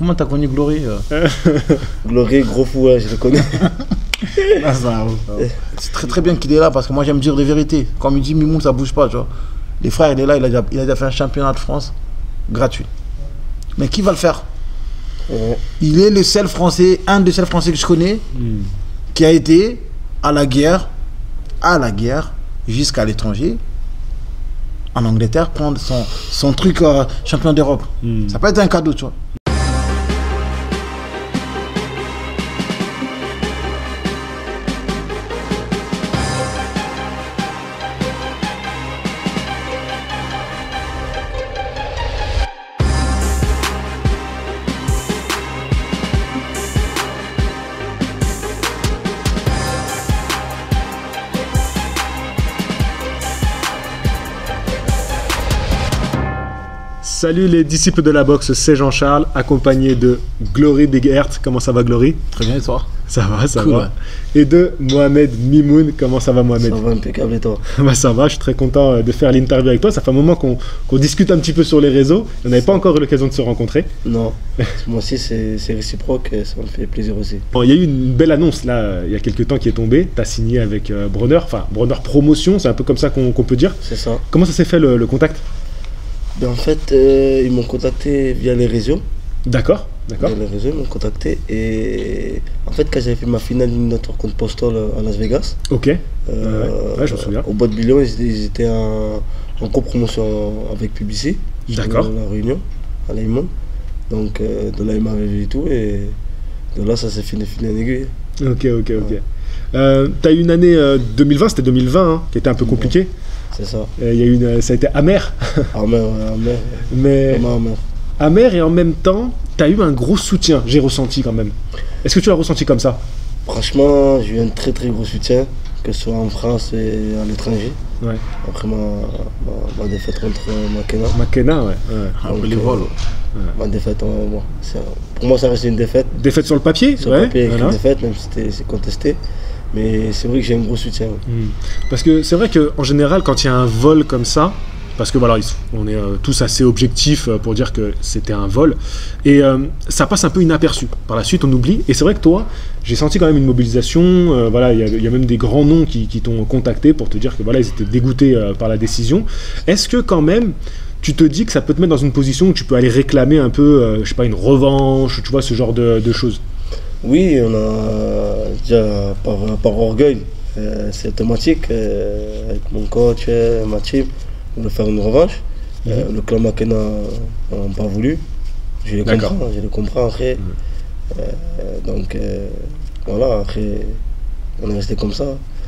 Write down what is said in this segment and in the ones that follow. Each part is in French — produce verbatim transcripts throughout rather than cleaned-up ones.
comment t'as connu Glory euh Glory, gros fou, hein, je le connais. Ah, ça, c'est très très bien qu'il est là parce que moi j'aime dire des vérités. Comme il dit Mimoun, ça bouge pas, tu vois. Les frères, il est là, il a déjà, il a déjà fait un championnat de France gratuit. Mais qui va le faire? Ouais. Il est le seul Français, un des seuls Français que je connais, mm. qui a été à la guerre, à la guerre, jusqu'à l'étranger, en Angleterre, prendre son, son truc euh, champion d'Europe. Mm. Ça peut être un cadeau, tu vois. Salut les disciples de la boxe, c'est Jean-Charles, accompagné de Glory Big Heart. Comment ça va, Glory? Très bien, et toi? Ça va, ça cool, va. Ouais. Et de Mohamed Mimoun. Comment ça va, Mohamed? Ça va impeccable, et toi? Bah, ça va, je suis très content de faire l'interview avec toi. Ça fait un moment qu'on qu'on discute un petit peu sur les réseaux. On n'avait pas encore eu l'occasion de se rencontrer. Non, moi aussi c'est réciproque et ça me fait plaisir aussi. Bon, il y a eu une belle annonce là, il y a quelques temps qui est tombée. Tu as signé avec euh, Bronner, enfin Bronner Promotion, c'est un peu comme ça qu'on qu'on peut dire. C'est ça. Comment ça s'est fait le, le contact? Ben en fait, euh, ils m'ont contacté via les réseaux. D'accord, d'accord. Via les réseaux, ils m'ont contacté. Et en fait, quand j'avais fait ma finale éliminatoire contre Postol à Las Vegas, ok. Euh, ouais, ouais, je me souviens. Au Bois de Billon, ils, ils étaient en, en copromotion avec Publicis. D'accord. La Réunion, à l'Aïmon. Donc, euh, de là, ils m'avaient vu et tout. Et de là, ça s'est fini, fini en aiguille. Ok, ok, ok. Ouais. Euh, tu as eu une année euh, deux mille vingt, c'était deux mille vingt, hein, qui était un peu compliquée. C'est ça. Euh, y a une, ça a été amer. Amer, ouais, amer. Mais amer, amer. amer et en même temps, tu as eu un gros soutien, j'ai ressenti quand même. Est-ce que tu l'as ressenti comme ça? Franchement, j'ai eu un très très gros soutien, que ce soit en France et à l'étranger. Ouais. Après ma, ma, ma défaite contre McKenna. McKenna, ouais. ouais. Donc, les vols. Ouais. Ma défaite, euh, bon, pour moi ça reste une défaite. Défaite sur le papier? Sur ouais, le papier, voilà. Une défaite, même si c'est contesté. Mais c'est vrai que j'ai un gros soutien. Ouais. Mmh. Parce que c'est vrai qu'en général, quand il y a un vol comme ça, parce que voilà, on est euh, tous assez objectifs pour dire que c'était un vol, et euh, ça passe un peu inaperçu. Par la suite, on oublie. Et c'est vrai que toi, j'ai senti quand même une mobilisation. Euh, voilà, il y, y a même des grands noms qui, qui t'ont contacté pour te dire que voilà, ils étaient dégoûtés euh, par la décision. Est-ce que quand même, tu te dis que ça peut te mettre dans une position où tu peux aller réclamer un peu, euh, je sais pas, une revanche, tu vois, ce genre de, de choses? Oui, on a déjà par, par orgueil, euh, c'est automatique, euh, avec mon coach, euh, ma team, on veut faire une revanche. Mmh. Euh, le clan McKenna n'a pas voulu, je les comprends, je les comprends après. Mmh. Euh, donc euh, voilà, après on est resté comme ça,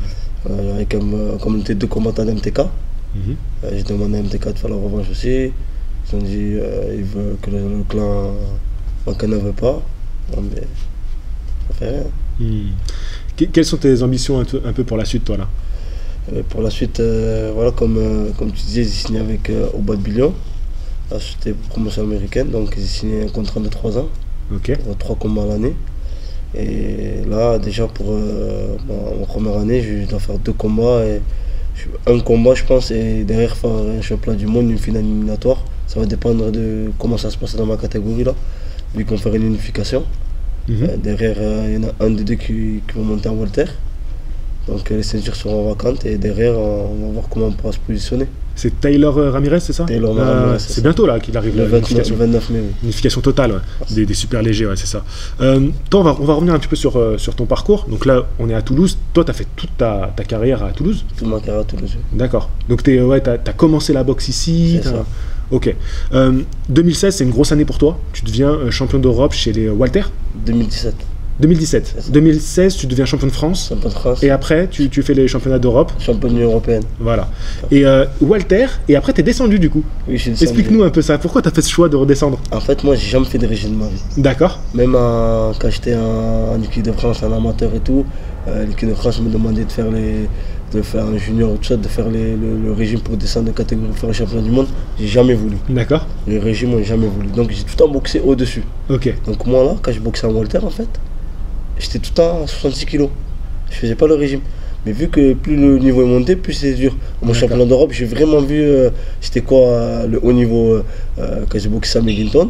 euh, avec un communauté de combattants d'M T K. Mmh. Euh, j'ai demandé à M T K de faire la revanche aussi. Ils ont dit euh, ils veulent que le, le clan McKenna ne veut pas. Non, mais ça fait rien. Mmh. Quelles sont tes ambitions un peu, un peu pour la suite, toi là? euh, Pour la suite, euh, voilà, comme, euh, comme tu disais, j'ai signé avec euh, au Bois de Billon. Là, c'était promotion américaine, donc j'ai signé un contrat de trois ans. Ok. Pour trois combats à l'année. Et là, déjà pour euh, ma, ma première année, je dois faire deux combats. Et un combat, je pense, et derrière faire un championnat du monde, une finale éliminatoire. Ça va dépendre de comment ça se passe dans ma catégorie là, vu qu'on fait une unification. Mmh. Euh, derrière, il euh, y en a un des deux qui, qui va monter en Walter. Donc euh, les ceintures seront vacantes et derrière, on, on va voir comment on pourra se positionner. C'est Taylor Ramirez, c'est ça? Taylor euh, Ramirez. C'est bientôt là qu'il arrive le la unification. Le vingt-neuf mai. Oui. Unification totale, ouais. des, des super légers, ouais, c'est ça. Euh, toi, on va, on va revenir un petit peu sur, euh, sur ton parcours. Donc là, on est à Toulouse. Toi, tu as fait toute ta, ta carrière à Toulouse? Toute ma carrière à Toulouse. Oui. D'accord. Donc tu ouais, as, as commencé la boxe ici. C'est ça. Ok. Euh, deux mille seize, c'est une grosse année pour toi. Tu deviens euh, champion d'Europe chez les Walter. deux mille dix-sept. deux mille dix-sept. deux mille seize, tu deviens champion de France. Champion de France. Et après, tu, tu fais les championnats d'Europe. Championne européenne. Voilà. Et euh, Walter, et après, tu es descendu du coup. Oui, je suis descendu. Explique-nous un peu ça. Pourquoi tu as fait ce choix de redescendre? En fait, moi, j'ai jamais fait de régime de ma vie. D'accord. Même euh, quand j'étais en, en équipe de France, en amateur et tout, euh, l'équipe de France me demandait de faire les. de faire un junior ou tout ça, de faire les, le, le régime pour descendre de catégorie, pour faire le championnat du monde, j'ai jamais voulu. D'accord. Le régime, j'ai jamais voulu. Donc j'ai tout le temps boxé au-dessus. Ok. Donc moi là, quand je boxais en Walter, en fait, j'étais tout le temps à soixante-six kilos. Je faisais pas le régime. Mais vu que plus le niveau est monté, plus c'est dur. Mon championnat d'Europe, j'ai vraiment vu, euh, c'était quoi euh, le haut niveau euh, quand j'ai boxé à Meginton.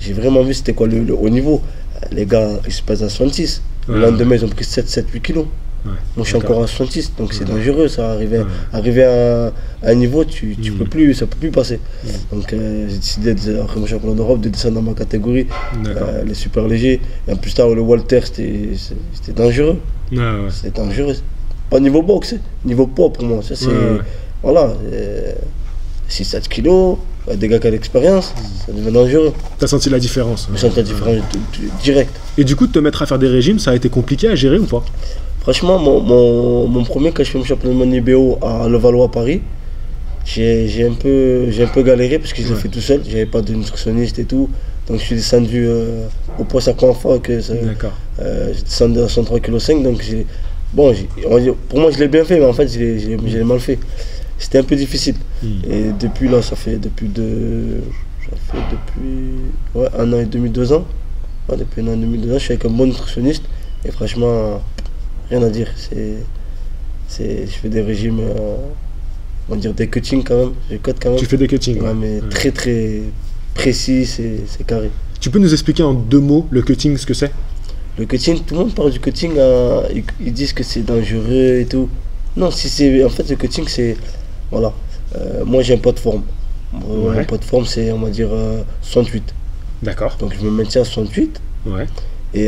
j'ai vraiment vu c'était quoi le, le haut niveau. Les gars, ils se pèsent à soixante-six. Ouais, le lendemain, ils ont pris sept, sept, huit kilos. Ouais, Moi, je suis d'accord. encore à soixante-six, donc c'est Ouais. dangereux, ça. Arriver, Ouais. arriver à, à un niveau, tu, tu Mm. peux plus, ça peut plus passer. Mm. Donc, euh, j'ai décidé, de, après mon championnat d'Europe, de descendre dans ma catégorie, D'accord. euh, les super légers. Et en plus, tard, le Walter, c'était c'était dangereux. Ouais, ouais. C'était dangereux. Pas niveau boxe, niveau poids pour moi. Ça, c'est. Ouais, ouais. Voilà. Euh, six sept kilos, euh, des gars qui ont l'expérience, ça devient dangereux. T'as senti la différence. Je sens la différence d- d- directe. Et du coup, de te mettre à faire des régimes, ça a été compliqué à gérer ou pas? Franchement, mon, mon, mon premier, quand je fais mon championnat de mon I B O à Levallois, Paris, j'ai j'ai un, peu- j'ai un peu galéré parce que je l'ai Ouais. fait tout seul, j'avais pas de nutritionniste et tout. Donc je suis descendu euh, au poids cinquante fois, que ça- D'accord. euh, j'ai descendu à cent trois virgule cinq kilos. Donc j'ai- bon, j'ai- on va dire- pour moi je l'ai bien fait, mais en fait je l'ai- je l'ai je l'ai mal fait. C'était un peu difficile. Mm. Et depuis là, ça fait depuis deux, ça fait depuis ouais, un an et demi, deux ans. Ouais, depuis un an et demi, deux ans, je suis avec un bon nutritionniste. Et franchement, rien à dire. C'est, c'est, je fais des régimes, euh, on va dire des cuttings quand même. Je cut quand même. Tu fais des cuttings. Ouais, ouais. mais Ouais. très très précis, c'est, c'est carré. Tu peux nous expliquer en deux mots le cutting, ce que c'est? Le cutting, tout le monde parle du cutting, euh, ils, ils disent que c'est dangereux et tout. Non, si c'est, en fait, le cutting, c'est, voilà. Euh, moi, j'ai un poids de forme. Mon Ouais. poids de forme, c'est, on va dire, euh, soixante-huit. D'accord. Donc, je me maintiens à soixante-huit. Ouais. Et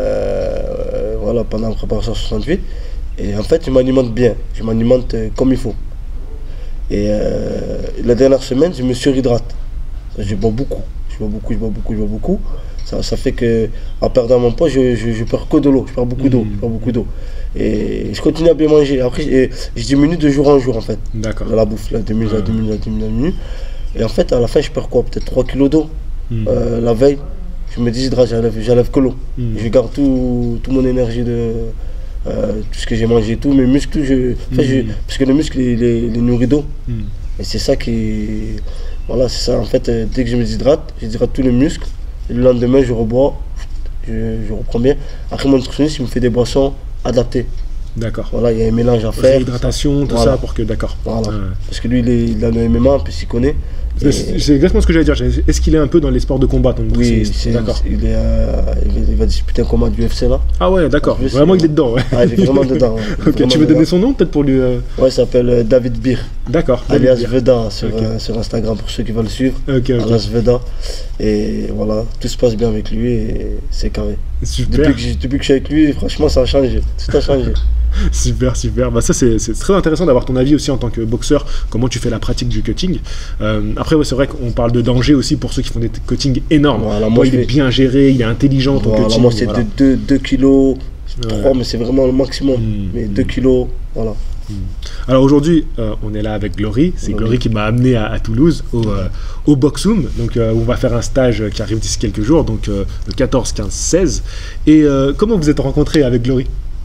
euh, voilà, pendant la préparation soixante-huit. Et en fait, je m'alimente bien. Je m'alimente euh, comme il faut. Et euh, la dernière semaine, je me surhydrate. Je bois beaucoup. Je bois beaucoup, je bois beaucoup, je bois beaucoup. Ça, ça fait que, en perdant mon poids, je, je, je perds que de l'eau. Je perds beaucoup d'eau. Mhm. Je perds beaucoup d'eau. Et je continue à bien manger. Après, et je diminue de jour en jour, en fait. D'accord. Dans la bouffe, la diminue, la Ouais. diminue, la diminue, la diminue. Et en fait, à la fin, je perds quoi? Peut-être trois kilos d'eau. Mm. Euh, la veille, je me déshydrate, j'enlève, j'enlève que l'eau. Mm. Je garde tout, tout mon énergie de euh, tout ce que j'ai mangé, tout mes muscles, tout, je, enfin, je- Mm. parce que le muscle il est, il est nourri d'eau. Mm. Et c'est ça qui, voilà, c'est ça. En fait, euh, dès que je me déshydrate, je déshydrate tous les muscles. Et le lendemain, je rebois, je, je reprends bien. Après, mon nutritionniste, il me fait des boissons adaptées. D'accord. Voilà, il y a un mélange à faire. Réhydratation, tout Voilà. ça pour que. D'accord. Voilà. Ouais. Parce que lui, il, est, il a le M M A, puis il connaît. Et- C'est c'est exactement ce que j'allais dire. J'ai- Est-ce qu'il est un peu dans les sports de combat, ton oui, nutritionniste? c'est- D'accord. il, est, euh, il, va, il va disputer un combat du U F C là. Ah ouais, d'accord. Je sais, Vraiment, il ouais. est dedans. Ouais. Ah, il est vraiment dedans. ouais. Il est Ok, vraiment tu veux dedans. donner son nom peut-être pour lui. euh, Ouais, il s'appelle euh, David Bir, D'accord. alias David. Veda sur, Ok. euh, sur Instagram pour ceux qui veulent le suivre. Ok, ok. Alias Veda. Et voilà, tout se passe bien avec lui et c'est carré. Super. Depuis que, j'ai- depuis que je suis avec lui, franchement, ça a changé. Tout a changé. Super, super. Bah ça c'est c'est très intéressant d'avoir ton avis aussi en tant que boxeur, comment tu fais la pratique du cutting. Euh, après ouais, c'est vrai qu'on parle de danger aussi pour ceux qui font des cuttings énormes. Voilà, Toi moi, il je est fais- bien géré, il est intelligent ton Voilà, cutting. moi, c'est voilà. de deux kilos, Ouais. trois, mais c'est vraiment le maximum. Mm, Mais mm. deux kilos, voilà. Alors aujourd'hui, euh, on est là avec Glory. C'est Glory. Glory qui m'a amené à, à Toulouse, au, euh, au Boxoom. Donc, euh, on va faire un stage qui arrive d'ici quelques jours, donc euh, le quatorze, quinze, seize. Et euh, comment vous êtes rencontrés avec Glory?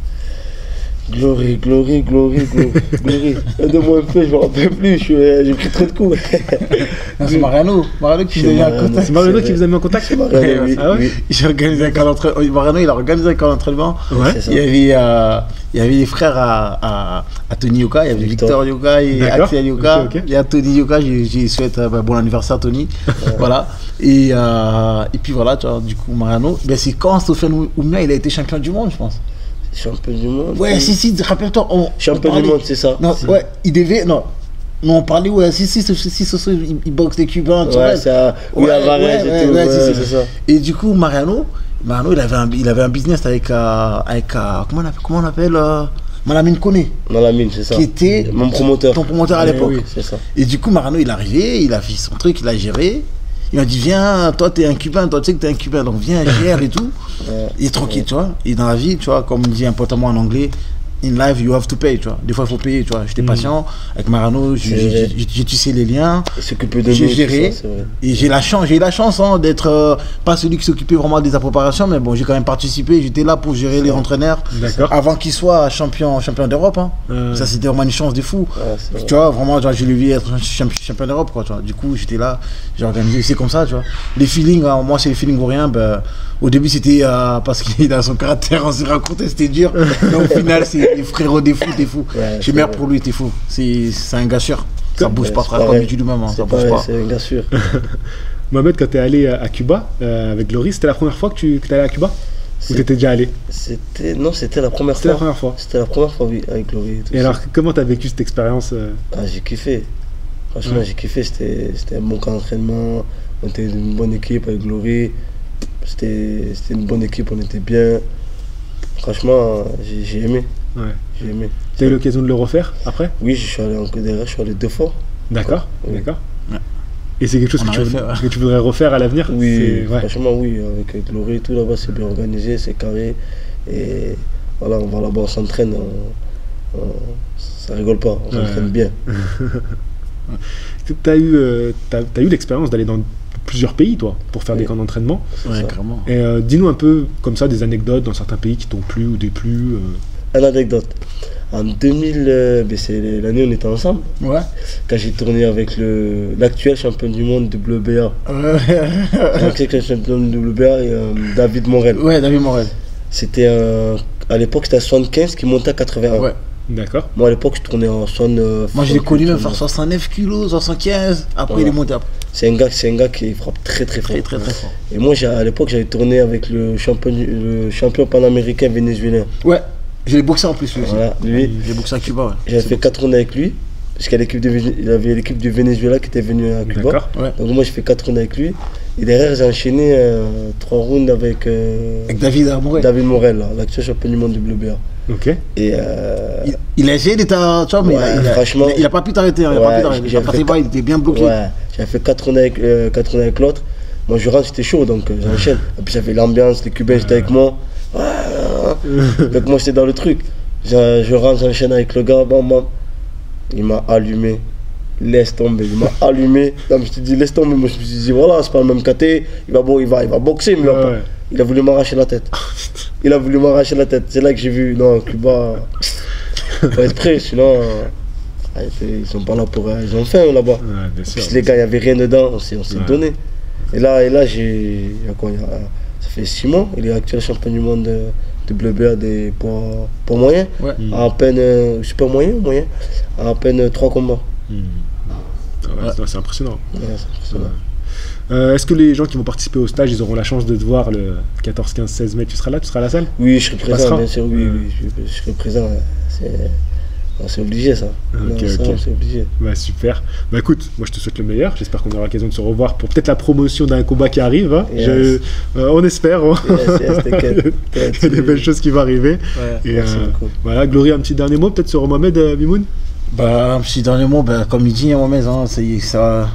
Glory, glory, glory, glory, glory. Aide-moi un peu, je me rappelle plus, je suis, euh, j'ai pris trop de coups. Non, c'est Mariano. Mariano qui C'est nous a mis en Mariano. contact. C'est Mariano c'est qui vrai. vous a mis en contact? C'est Mariano, oui, Ah ouais oui. J'ai organisé un camp d'entraînement. Mariano, il a organisé un camp d'entraînement. Ouais. C'est ça. Il y avait, euh, il y avait les frères à, à, à Tony Yoka, il y avait Victor. Victor Yoka et D'accord. Axel Yoka. Ok, ok. Il y a Tony Yoka, je, je souhaite euh, bah, bon anniversaire Tony. Voilà. Et, euh, et puis voilà, tu vois, du coup, Mariano, ben, c'est quand Sofiane Oumia, il a été champion du monde, je pense. Champion du monde. Ouais, si, si, rappelle-toi. on- on Champion du parlait- monde, c'est ça. Non, C'est- ouais, il devait. Non. Non, on parlait, ouais, si, si, si, si, si, si, il, il boxe des Cubains, tu Ouais, vois. ça. Oui, Ouais, Alvarez ouais, et ouais, tout. ouais, ouais, c'est- c'est ça. Et du coup, Mariano, Mariano il, avait un, il avait un business avec, euh, avec euh, comment on appelle, comment on appelle euh, Malamine Koné, Dans la mine, c'est ça. qui était Mon promoteur. ton promoteur à Ouais, l'époque. oui. C'est ça. Et du coup, Mariano, il est arrivé, il a fait son truc, il a géré. Il m'a dit, viens, toi, t'es un Cubain, toi, tu sais que t'es un Cubain, donc viens, gère et tout. Ouais. Il est tranquille, tu vois. Et dans la vie, tu vois, comme dit un pote à moi en anglais, in life, you have to pay, tu vois. Des fois, il faut payer, tu vois. J'étais Mm. patient. Avec Mariano, j'ai- C'est j'ai vrai. j'ai- j'ai tissé les liens. Il s'occupe de nous. J'ai tout géré. ça, c'est vrai. Et j'ai la chance, j'ai eu la chance hein, d'être euh, pas celui qui s'occupait vraiment des préparations, mais bon, j'ai quand même participé. J'étais là pour gérer les entraîneurs D'accord. avant qu'ils soient champions champion d'Europe. Hein. Euh, Ça, c'était vraiment une chance de fou. Ouais, c'est vrai. Tu vois, vraiment, genre, je l'ai vu être champ- champion d'Europe, quoi, tu vois. Du coup, j'étais là, j'ai organisé, c'est comme ça, tu vois. Les feelings, hein, moi, c'est les feelings ou rien. Ben, au début, c'était euh, parce qu'il a son caractère, on s'est rencontrés, c'était dur. Mais au final, c'est les frérots des fous, t'es fou. Ouais, J'ai c'est mère vrai. pour lui, t'es fou. C'est c'est un gars sûr. Ça bouge Ouais, pas, c'est frère, comme pareil. il dit lui-même, hein, C'est ça bouge pareil, pas. c'est bien sûr. Mohamed, quand tu es allé à Cuba euh, avec Glory, c'était la première fois que tu que es allé à Cuba? Ou tu étais déjà allé? C'était non, c'était la première C'était fois. la première fois. C'était la première fois, oui, avec Glory. Et, tout Et ça. alors, comment tu as vécu cette expérience euh... Ah, j'ai kiffé. Franchement, Ouais. j'ai kiffé. C'était c'était un bon camp d'entraînement. On était une bonne équipe avec Glory. C'était c'était une bonne équipe, on était bien. Franchement, j'ai j'ai aimé. Ouais. J'ai aimé. Tu as eu l'occasion de le refaire après? Oui, je suis allé en Côte d'Ivoire, je suis allé deux fois. D'accord, Oui. d'accord. Ouais. Et c'est quelque chose On que tu, avait veux- fait, ouais. que tu voudrais refaire à l'avenir? Oui, C'est- ouais. franchement, oui. Avec, avec Glory, tout là-bas, c'est bien organisé, c'est carré. Et voilà, on va là-bas, on s'entraîne. on- on- ça rigole pas, on Ouais. s'entraîne bien. Tu as eu, euh, t'as- t'as eu l'expérience d'aller dans plusieurs pays, toi, pour faire Oui. des camps d'entraînement. C'est Ouais, ça. carrément. Et euh, dis-nous un peu, comme ça, des anecdotes dans certains pays qui t'ont plu ou déplu. euh. Une anecdote. En deux mille, euh, ben, c'est l'année où on était ensemble, Ouais. quand j'ai tourné avec le l'actuel champion du monde W B A. L'actuel champion du W B A, et, euh, David Morel. Ouais, David Morel. C'était euh, à l'époque, c'était à soixante-quinze qui montait à quatre-vingt-un. Ouais. D'accord. Moi, à l'époque, je tournais en soixante. Moi, je l'ai connu même faire soixante-neuf kilos, soixante-quinze. Après, Voilà. il est monté après. C'est un gars, c'est un gars qui frappe très très fort. Très, très, très fort. Et moi, j'ai- à l'époque, j'avais tourné avec le champion, du- le champion panaméricain vénézuélien. Ouais. Je l'ai boxé en plus, lui aussi. Voilà, lui, J'ai boxé à Cuba, ouais. j'avais fait quatre rounds avec lui. Parce qu'il y a l'équipe de Véné- il avait l'équipe du Venezuela qui était venue à Cuba. D'accord. Ouais. Donc moi, j'ai fait quatre rounds avec lui. Et derrière, j'ai enchaîné euh, trois rounds avec euh, Avec David Morel. David Morel, là, l'actuel champion du monde du W B A. Ok. Et euh, Il, il a essayé d'être, un- tu vois, mais Ouais, il, a, il, a, franchement- il a pas pu t'arrêter. hein, il a Ouais, pas pu t'arrêter. j'ai Après, fait tes bras, il était bien bloqué. ouais, j'avais fait quatre rounds avec, euh, quatre rounds avec l'autre. Moi, je rentre, c'était chaud, donc euh, j'enchaîne. Et puis j'avais l'ambiance, les Cubains étaient avec moi. Ouais. Donc moi, j'étais dans le truc. Je, je rentre, j'enchaîne avec le gars, bam, bam. Il m'a allumé. Laisse tomber, il m'a allumé. Non, mais je te dis, laisse tomber. Moi, je me suis dit, voilà, c'est pas le même K T. Il va, bon, il va, il va boxer, mais il, va Ouais, pas. ouais. Il a voulu m'arracher la tête. Il a voulu m'arracher la tête. C'est là que j'ai vu, non, Cuba, faut être prêt, sinon, euh, ils sont pas là pour. euh, Ils ont faim là-bas. Ouais, bien sûr. Puis les gars, il n'y avait rien dedans, on s'est on s'est Ouais. donné. Et là, et là j'ai. il y a quoi, il y a- ça fait six mois, il est actuel champion du monde de W B A des poids, poids moyens. Ouais. Mm. À peine. euh, super moyen ou moyen À peine euh, trois combats. Mm. Ah ouais, Ouais. c'est- C'est impressionnant. Ouais, c'est impressionnant. Euh, Est-ce que les gens qui vont participer au stage, ils auront la chance de te voir le quatorze, quinze, seize mai? Tu seras là? Tu seras à la salle? Oui, je serai présent, passera bien sûr, oui, Ouais. oui, je, je serai présent. ouais. C'est non, c'est obligé ça. Non, Ok, ça, ok. c'est obligé. Bah super. Bah écoute, moi je te souhaite le meilleur. J'espère qu'on aura l'occasion de se revoir pour peut-être la promotion d'un combat qui arrive. hein. Yes. Je- euh, on espère. hein. Yes, yes, t'inquiète. Il y a des belles choses qui vont arriver. Ouais. Et Merci euh, beaucoup. voilà, Glory, un petit dernier mot peut-être sur Mohamed euh, Mimoun? Bah, un petit dernier mot, bah, comme il dit, hein, Mohamed, hein, c'est- ça,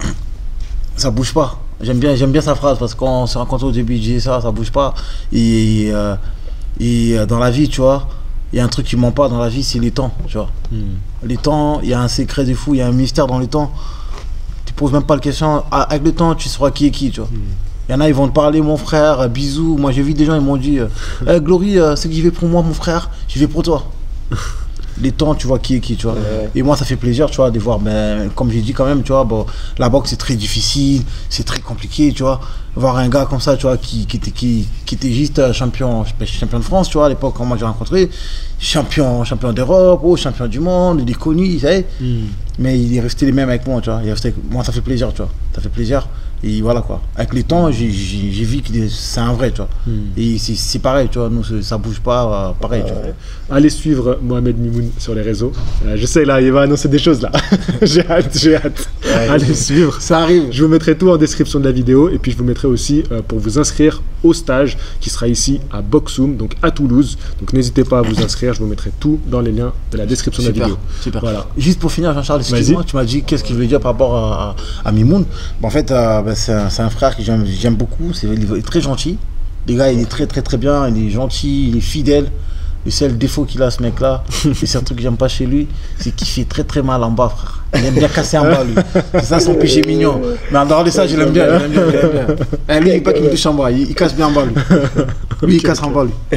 ça bouge pas. J'aime bien, j'aime bien sa phrase parce qu'on s'est rencontrés au début, il disait ça, ça bouge pas. Et, euh, et euh, dans la vie, tu vois, il y a un truc qui ment pas dans la vie, c'est les temps, tu vois. Les temps, il y a un secret de fou, il y a un mystère dans les temps. Tu poses même pas la question. Ah, avec le temps, tu sauras qui est qui, tu vois. Il y en a, ils vont te parler, mon frère, euh, bisous. Moi, j'ai vu des gens, ils m'ont dit, euh, Eh, Glory, euh, ce que j'y vais pour moi, mon frère, j'y vais pour toi. Les temps, tu vois qui est qui, tu vois. Ouais. Et moi, ça fait plaisir, tu vois, de voir, ben, comme j'ai dit quand même, tu vois, bon, la boxe, c'est très difficile, c'est très compliqué, tu vois. Voir un gars comme ça, tu vois, qui, qui, était, qui, qui était juste euh, champion, ben, champion de France, tu vois, à l'époque, quand moi j'ai rencontré, champion, champion d'Europe, oh, champion du monde, il est connu, tu sais. Mais il est resté les mêmes avec moi, tu vois. Il est resté avec- Moi, ça fait plaisir, tu vois. Ça fait plaisir. Et voilà, quoi. Avec les temps, j'ai j'ai- j'ai vu que c'est un vrai, tu vois. Et c'est- c'est pareil, tu vois. Nous, c'est- ça bouge pas, euh, pareil, tu vois. Allez suivre Mohamed Mimoun sur les réseaux. Euh, je sais, là, il va annoncer des choses, là. j'ai hâte, j'ai hâte. Allez suivre. Ça arrive. Je vous mettrai tout en description de la vidéo et puis je vous mettrai aussi euh, pour vous inscrire au stage qui sera ici à Boxoum, donc à Toulouse. Donc n'hésitez pas à vous inscrire, je vous mettrai tout dans les liens de la description de la Super, vidéo. super. Voilà. Juste pour finir, Jean-Charles, excuse-moi, tu m'as dit qu'est-ce qu'il veut dire par rapport à, à, à Mimoun. Bon, en fait, euh, ben, c'est un, c'est un frère que j'aime j'aime beaucoup. C'est, il est très gentil. Les gars, il est très, très, très bien. Il est gentil, il est fidèle. Le seul défaut qu'il a, ce mec-là, et c'est un truc que j'aime pas chez lui, c'est qu'il fait très, très mal en bas, frère. Il aime bien casser en bas, lui. C'est ça son péché mignon. Mais en dehors de ça, je l'aime bien. Je l'aime bien, je l'aime bien. Eh, lui, il n'est pas qu'il me touche en bas. Il, il casse bien en bas, lui. Lui, il casse en bas, lui.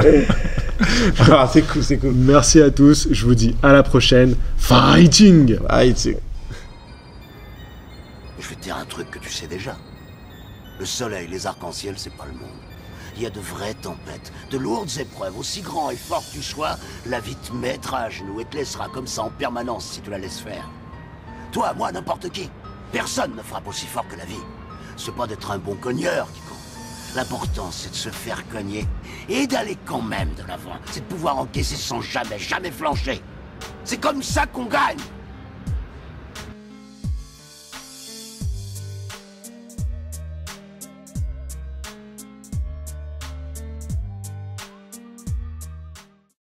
Ah, c'est cool, c'est cool. Merci à tous, je vous dis à la prochaine. Fighting! Ah, il- c'est- Je vais te dire un truc que tu sais déjà. Le soleil, les arcs-en-ciel, c'est pas le monde. Il y a de vraies tempêtes, de lourdes épreuves, aussi grand et fort que tu sois, la vie te mettra à genoux et te laissera comme ça en permanence si tu la laisses faire. Toi, moi, n'importe qui. Personne ne frappe aussi fort que la vie. c'est pas d'être un bon cogneur qui compte. L'important, c'est de se faire cogner et d'aller quand même de l'avant. C'est de pouvoir encaisser sans jamais, jamais flancher. C'est comme ça qu'on gagne.